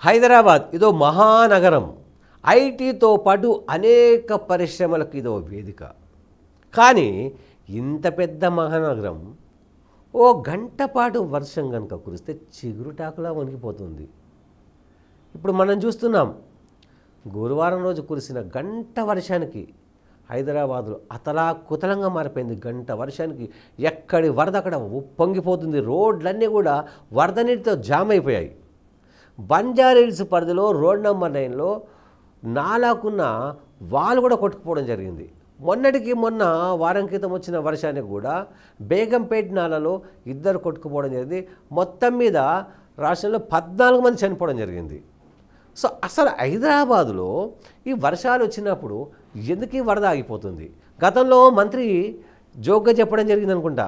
హైదరాబాద్ ఇదో మహానగరం. ఐటీతో పాటు అనేక పరిశ్రమలకు ఇదో వేదిక. కానీ ఇంత పెద్ద మహానగరం ఓ గంట పాటు వర్షం కనుక కురిస్తే చిగురుటాకులా వణికిపోతుంది. ఇప్పుడు మనం చూస్తున్నాం, గురువారం రోజు కురిసిన గంట వర్షానికి హైదరాబాద్లో అతలాకుతలంగా మారిపోయింది. గంట వర్షానికి ఎక్కడి వరద అక్కడ పొంగిపోతుంది. రోడ్లన్నీ కూడా వరద నీటితో జామ్ అయిపోయాయి. బంజారాహిల్స్ పరిధిలో రోడ్ నెంబర్ 9లో నాలాకున్న వాల్ కూడా కొట్టుకుపోవడం జరిగింది. మొన్నటికి మొన్న వారం క్రితం వచ్చిన వర్షానికి కూడా బేగంపేట్ నాలలో 2 కొట్టుకుపోవడం జరిగింది. మొత్తం మీద రాష్ట్రంలో 14 మంది చనిపోవడం జరిగింది. సో అసలు హైదరాబాదులో ఈ వర్షాలు వచ్చినప్పుడు ఎందుకు ఈ వరద ఆగిపోతుంది? గతంలో మంత్రి జోక్గా చెప్పడం జరిగింది అనుకుంటా,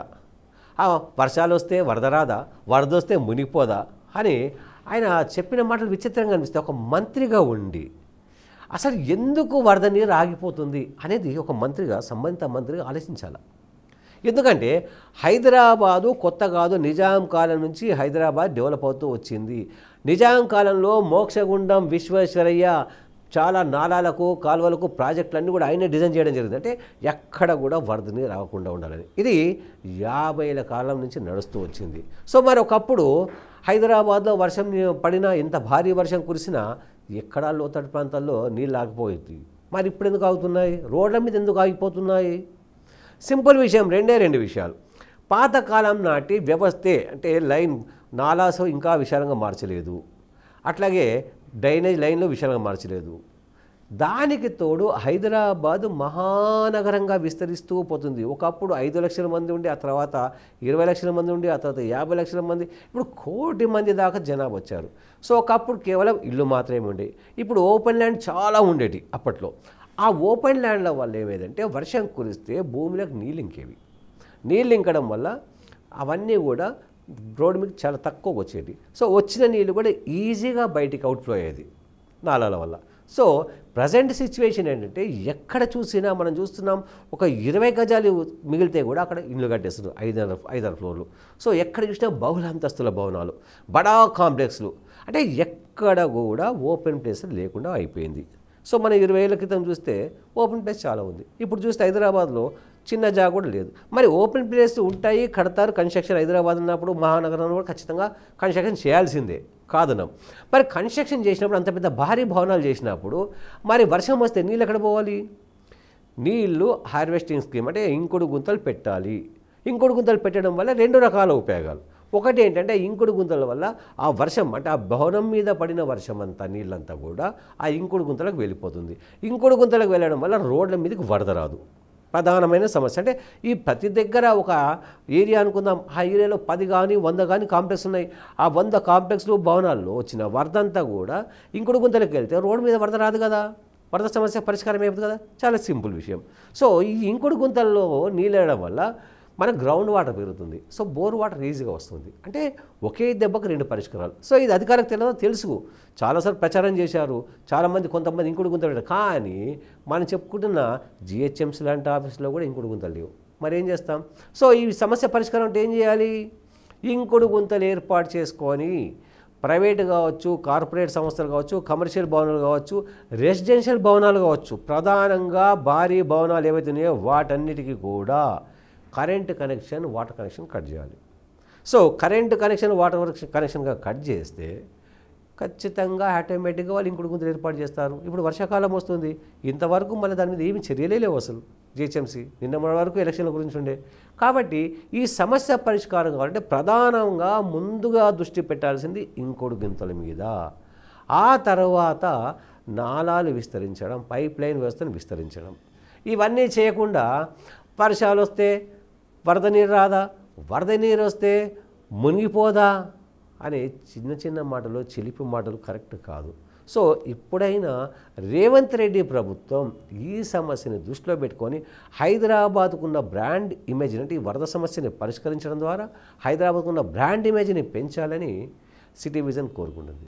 వర్షాలు వస్తే వరద రాదా, వరద వస్తే మునిగిపోదా అని ఆయన చెప్పిన మాటలు విచిత్రంగా అనిపిస్తాయి. ఒక మంత్రిగా ఉండి అసలు ఎందుకు వరద నీరు ఆగిపోతుంది అనేది ఒక మంత్రిగా, సంబంధిత మంత్రిగా ఆలోచించాలి. ఎందుకంటే హైదరాబాదు కొత్త కాదు, నిజాం కాలం నుంచి హైదరాబాద్ డెవలప్ అవుతూ వచ్చింది. నిజాం కాలంలో మోక్షగుండం విశ్వేశ్వరయ్య చాలా నాలాలకు, కాలువలకు ప్రాజెక్టులన్నీ కూడా ఆయనే డిజైన్ చేయడం జరిగింది. అంటే ఎక్కడ కూడా వరద నీరు రాకుండా ఉండాలని. ఇది 50ఏళ్ల కాలం నుంచి నడుస్తూ వచ్చింది. సో మరి ఒకప్పుడు హైదరాబాద్లో వర్షం పడినా, ఎంత భారీ వర్షం కురిసినా ఎక్కడా లోతట్టు ప్రాంతాల్లో నీళ్ళు ఆగిపోయింది. మరి ఇప్పుడు ఎందుకు ఆగుతున్నాయి? రోడ్ల మీద ఎందుకు ఆగిపోతున్నాయి? సింపుల్ విషయం, రెండు విషయాలు. పాతకాలం నాటి వ్యవస్థే, అంటే లైన్ నాలాస్ ఇంకా విశాలంగా మార్చలేదు, అట్లాగే డ్రైనేజ్ లైన్లు విశాలంగా మార్చలేదు. దానికి తోడు హైదరాబాదు మహానగరంగా విస్తరిస్తూ పోతుంది. ఒకప్పుడు 5 లక్షల మంది ఉండి, ఆ తర్వాత 20 లక్షల మంది ఉండి, ఆ తర్వాత 50 లక్షల మంది, ఇప్పుడు 1 కోటి మంది దాకా జనాభా వచ్చారు. సో ఒకప్పుడు కేవలం ఇల్లు మాత్రమే ఉండేవి, ఇప్పుడు ఓపెన్ ల్యాండ్ చాలా ఉండేవి అప్పట్లో. ఆ ఓపెన్ ల్యాండ్ల వల్ల ఏమేదంటే వర్షం కురిస్తే భూమిలోకి నీళ్ళు ఇంకేవి. నీళ్ళు ఇంకడం వల్ల అవన్నీ కూడా రోడ్డు మీద చాలా తక్కువగా వచ్చేది. సో వచ్చిన నీళ్ళు కూడా ఈజీగా బయటికి అవుట్ఫ్లో అయ్యేది నాలాల వల్ల. సో ప్రజెంట్ సిచ్యువేషన్ ఏంటంటే ఎక్కడ చూసినా మనం చూస్తున్నాం, ఒక 20 గజాలు మిగిలితే కూడా అక్కడ ఇల్లు కట్టేస్తున్నారు, 5 ఫ్లోర్లు. సో ఎక్కడ చూసినా బహుళ అంతస్తుల భవనాలు, బడా కాంప్లెక్స్లు, అంటే ఎక్కడ కూడా ఓపెన్ ప్లేస్ లేకుండా అయిపోయింది. సో మనం 20 ఏళ్ల క్రితం చూస్తే ఓపెన్ ప్లేస్ చాలా ఉంది. ఇప్పుడు చూస్తే హైదరాబాద్లో చిన్న జాగా కూడా లేదు. మరి ఓపెన్ ప్లేస్ ఉంటాయి, కడతారు, కన్స్ట్రక్షన్. హైదరాబాద్ ఉన్నప్పుడు మహానగరంలో కూడా ఖచ్చితంగా కన్స్ట్రక్షన్ చేయాల్సిందే, కాదనం. మరి కన్స్ట్రక్షన్ చేసినప్పుడు, అంత పెద్ద భారీ భవనాలు చేసినప్పుడు మరి వర్షం వస్తే నీళ్ళు ఎక్కడ పోవాలి? నీళ్ళు హార్వెస్టింగ్ స్కీమ్, అంటే ఇంకుడు గుంతలు పెట్టాలి. ఇంకుడు గుంతలు పెట్టడం వల్ల 2 రకాల ఉపయోగాలు. ఒకటి ఏంటంటే ఇంకుడు గుంతల వల్ల ఆ వర్షం, అంటే ఆ భవనం మీద పడిన వర్షం అంతా నీళ్ళంతా కూడా ఆ ఇంకుడు గుంతలకు వెళ్ళిపోతుంది. ఇంకుడు గుంతలకు వెళ్ళడం వల్ల రోడ్ల మీదకి వరద రాదు. ప్రధానమైన సమస్య. అంటే ఈ ప్రతి దగ్గర ఒక ఏరియా అనుకుందాం, ఆ ఏరియాలో 10 కానీ 100 కానీ కాంప్లెక్స్ ఉన్నాయి. ఆ 100 కాంప్లెక్స్లు భవనాల్లో వచ్చిన వరద అంతా కూడా ఇంకుడు గుంతలకు వెళ్తే రోడ్డు మీద వరద రాదు కదా, వరద సమస్య పరిష్కారం అయిపోతుంది కదా. చాలా సింపుల్ విషయం. సో ఈ ఇంకుడు గుంతల్లో నీళ్ళు వేయడం వల్ల మన గ్రౌండ్ వాటర్ పెరుగుతుంది. సో బోర్ వాటర్ ఈజీగా వస్తుంది. అంటే ఒకే దెబ్బకు 2 పరిష్కారాలు. సో ఇది అధికారులకు తెలియదో తెలుసు, చాలాసార్లు ప్రచారం చేశారు చాలామంది, కొంతమంది ఇంకుడు గుంతలు పెట్టారు. కానీ మనం చెప్పుకుంటున్న జిహెచ్ఎంసీ లాంటి ఆఫీసులో కూడా ఇంకుడు గుంతలు లేవు. మరి ఏం చేస్తాం? సో ఈ సమస్య పరిష్కారం అంటే ఏం చేయాలి? ఇంకుడు గుంతలు ఏర్పాటు చేసుకొని ప్రైవేట్ కావచ్చు, కార్పొరేట్ సంస్థలు కావచ్చు, కమర్షియల్ భవనాలు కావచ్చు, రెసిడెన్షియల్ భవనాలు కావచ్చు, ప్రధానంగా భారీ భవనాలు ఏవైతే ఉన్నాయో వాటన్నిటికీ కూడా current connection, water connection cut చేయాలి. సో కరెంట్ కనెక్షన్, వాటర్ కనెక్షన్గా కట్ చేస్తే ఖచ్చితంగా ఆటోమేటిక్గా వాళ్ళు ఇంకుడు గుంతలు ఏర్పాటు చేస్తారు. ఇప్పుడు వర్షాకాలం వస్తుంది, ఇంతవరకు మళ్ళీ దాని మీద ఏమి చర్యలే లేవు అసలు. జిహెచ్ఎంసీ నిన్న మన వరకు ఎలక్షన్ల గురించి ఉండే. కాబట్టి ఈ సమస్య పరిష్కారం కావాలంటే ప్రధానంగా ముందుగా దృష్టి పెట్టాల్సింది ఇంకుడు గుంతల మీద. ఆ తర్వాత నాలాలు విస్తరించడం, పైప్ లైన్ వ్యవస్థను విస్తరించడం. ఇవన్నీ చేయకుండా వర్షాలు వస్తే వరద నీరు రాదా, వరద నీరు వస్తే మునిగిపోదా అనే చిన్న మాటలు, చిలిపి మాటలు కరెక్ట్ కాదు. సో ఇప్పుడైనా రేవంత్ రెడ్డి ప్రభుత్వం ఈ సమస్యని దృష్టిలో పెట్టుకొని హైదరాబాద్కున్న బ్రాండ్ ఇమేజ్ని, అంటే ఈ వరద సమస్యని పరిష్కరించడం ద్వారా హైదరాబాద్కున్న బ్రాండ్ ఇమేజ్ని పెంచాలని సిటీ విజన్ కోరుకుంటుంది.